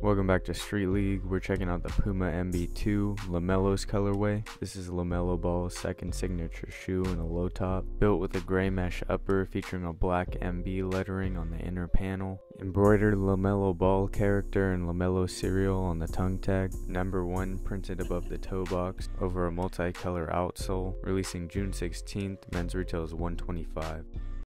Welcome back to Street League. We're checking out the Puma MB.02 LaMelO's colorway. This is LaMelo Ball's second signature shoe in a low top, built with a gray mesh upper featuring a black MB lettering on the inner panel, embroidered LaMelo Ball character and LaMelo cereal on the tongue tag, number 1 printed above the toe box over a multicolor outsole, releasing June 16th. Men's retail is $125.